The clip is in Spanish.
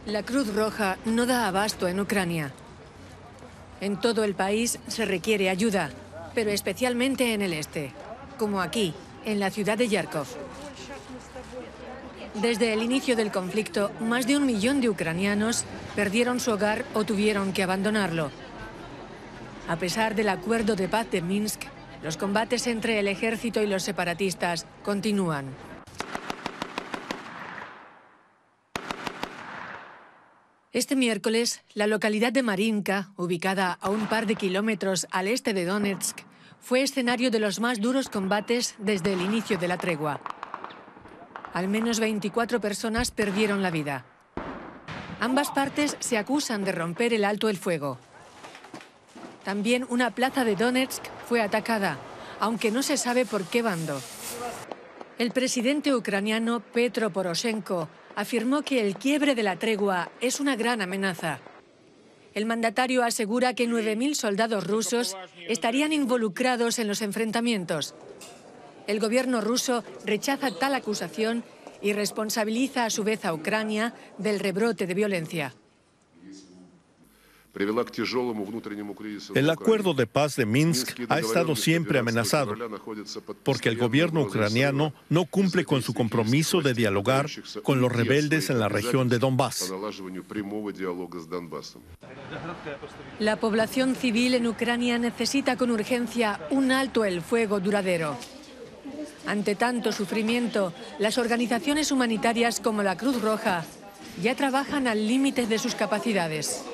La Cruz Roja no da abasto en Ucrania. En todo el país se requiere ayuda, pero especialmente en el este, como aquí, en la ciudad de Yarkov. Desde el inicio del conflicto, más de 1 millón de ucranianos perdieron su hogar o tuvieron que abandonarlo. A pesar del acuerdo de paz de Minsk, los combates entre el ejército y los separatistas continúan. Este miércoles, la localidad de Marinka, ubicada a un par de kilómetros al este de Donetsk, fue escenario de los más duros combates desde el inicio de la tregua. Al menos 24 personas perdieron la vida. Ambas partes se acusan de romper el alto el fuego. También una plaza de Donetsk fue atacada, aunque no se sabe por qué bando. El presidente ucraniano Petro Poroshenko afirmó que el quiebre de la tregua es una gran amenaza. El mandatario asegura que 9.000 soldados rusos estarían involucrados en los enfrentamientos. El gobierno ruso rechaza tal acusación y responsabiliza a su vez a Ucrania del rebrote de violencia. El acuerdo de paz de Minsk ha estado siempre amenazado, porque el gobierno ucraniano no cumple con su compromiso de dialogar con los rebeldes en la región de Donbass. La población civil en Ucrania necesita con urgencia un alto el fuego duradero. Ante tanto sufrimiento, las organizaciones humanitarias como la Cruz Roja ya trabajan al límite de sus capacidades.